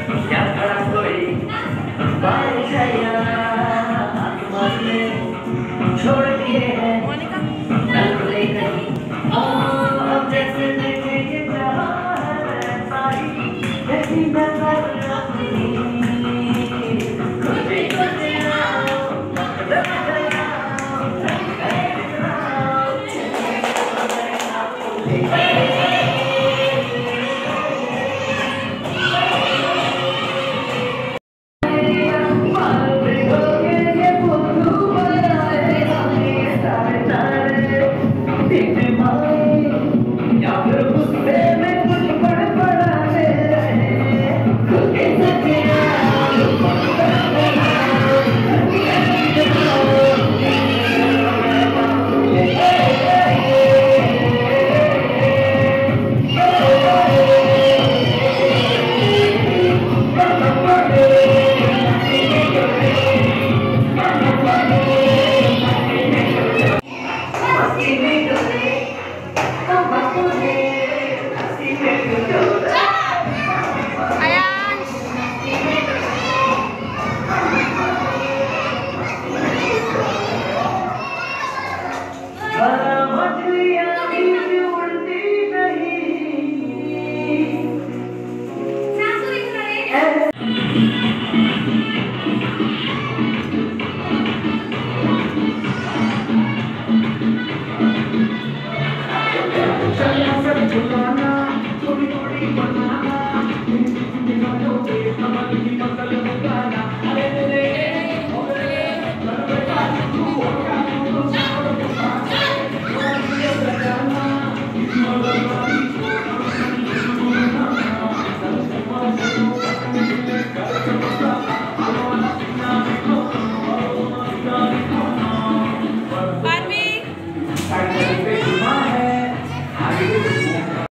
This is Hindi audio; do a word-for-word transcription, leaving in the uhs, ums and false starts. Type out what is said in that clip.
क्या खड़ा कोई बारिश है यहाँ आसमान में छोड़ दिए हैं नल खुले कहीं अब जैसे देखे ये जहाँ है सारी यही नजर अपनी खुद ही खुद Barbie!